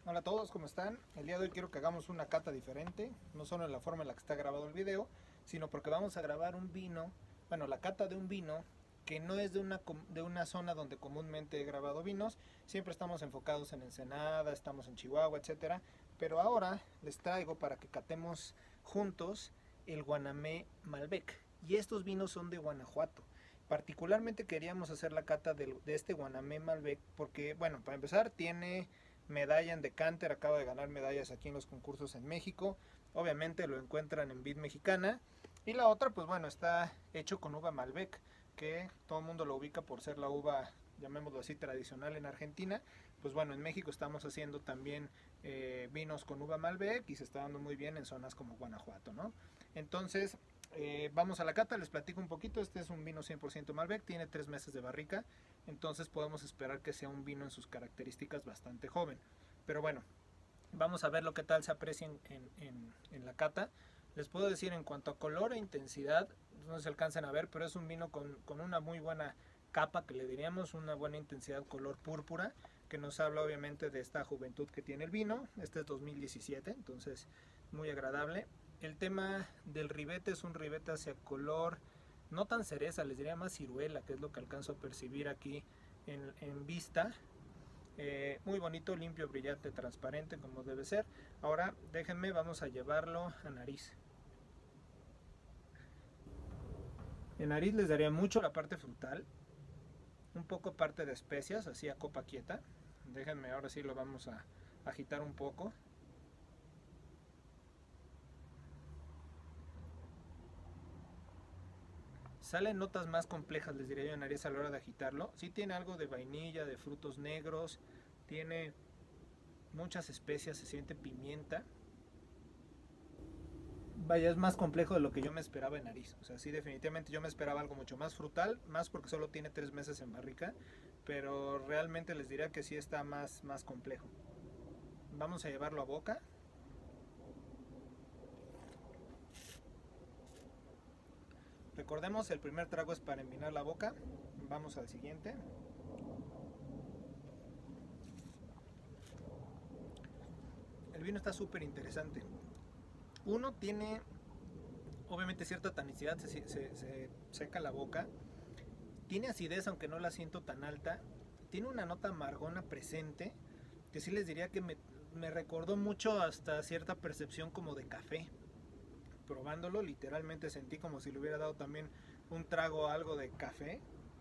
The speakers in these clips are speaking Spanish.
Hola a todos, ¿cómo están? El día de hoy quiero que hagamos una cata diferente, no solo en la forma en la que está grabado el video, sino porque vamos a grabar un vino, bueno, la cata de un vino que no es de una zona donde comúnmente he grabado vinos. Siempre estamos enfocados en Ensenada, estamos en Chihuahua, etcétera, pero ahora les traigo para que catemos juntos el Guanamé Malbec, y estos vinos son de Guanajuato. Particularmente queríamos hacer la cata de este Guanamé Malbec porque, bueno, para empezar tiene medalla en decanter, acaba de ganar medallas aquí en los concursos en México. Obviamente lo encuentran en vid mexicana. Y la otra, pues bueno, está hecho con uva Malbec, que todo el mundo lo ubica por ser la uva, llamémoslo así, tradicional en Argentina. Pues bueno, en México estamos haciendo también vinos con uva Malbec y se está dando muy bien en zonas como Guanajuato, ¿no? Entonces, vamos a la cata, les platico un poquito. Este es un vino 100% Malbec, tiene 3 meses de barrica, entonces podemos esperar que sea un vino en sus características bastante joven. Pero bueno, vamos a ver lo que tal se aprecia en la cata. Les puedo decir en cuanto a color e intensidad, no se alcancen a ver, pero es un vino con una muy buena capa, que le diríamos una buena intensidad color púrpura, que nos habla obviamente de esta juventud que tiene el vino. Este es 2017, entonces muy agradable. El tema del ribete es un ribete hacia color no tan cereza, les diría más ciruela, que es lo que alcanzo a percibir aquí en vista. Muy bonito, limpio, brillante, transparente, como debe ser. Ahora déjenme, vamos a llevarlo a nariz. En nariz les daría mucho la parte frutal, un poco parte de especias, así a copa quieta. Déjenme, ahora sí lo vamos a agitar un poco. Salen notas más complejas, les diría yo, en nariz a la hora de agitarlo. Sí tiene algo de vainilla, de frutos negros, tiene muchas especias, se siente pimienta. Vaya, es más complejo de lo que yo me esperaba en nariz. O sea, sí, definitivamente yo me esperaba algo mucho más frutal, más porque solo tiene 3 meses en barrica, pero realmente les diría que sí está más complejo. Vamos a llevarlo a boca. Recordemos, el primer trago es para envinar la boca. Vamos al siguiente. El vino está súper interesante. Uno tiene obviamente cierta tanicidad, se seca la boca. Tiene acidez, aunque no la siento tan alta. Tiene una nota amargona presente, que sí les diría que me recordó mucho hasta cierta percepción como de café. Probándolo, literalmente sentí como si le hubiera dado también un trago, algo de café.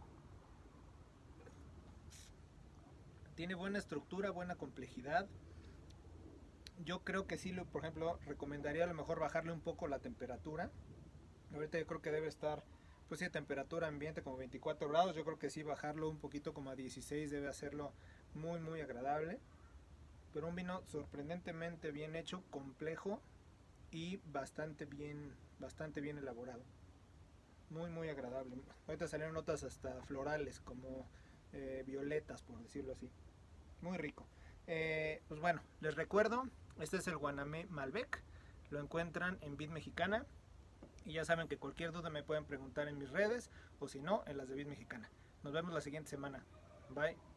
Tiene buena estructura, buena complejidad. Yo creo que sí, por ejemplo, recomendaría a lo mejor bajarle un poco la temperatura. Ahorita yo creo que debe estar, pues sí, a temperatura ambiente como 24 grados. Yo creo que sí, bajarlo un poquito como a 16 debe hacerlo muy agradable. Pero un vino sorprendentemente bien hecho, complejo y bastante bien elaborado. Muy agradable. Ahorita salieron notas hasta florales, como violetas, por decirlo así. Muy rico. Pues bueno, les recuerdo, este es el Guanamé Malbec. Lo encuentran en Vid Mexicana. Y ya saben que cualquier duda me pueden preguntar en mis redes, o si no, en las de Vid Mexicana. Nos vemos la siguiente semana. Bye.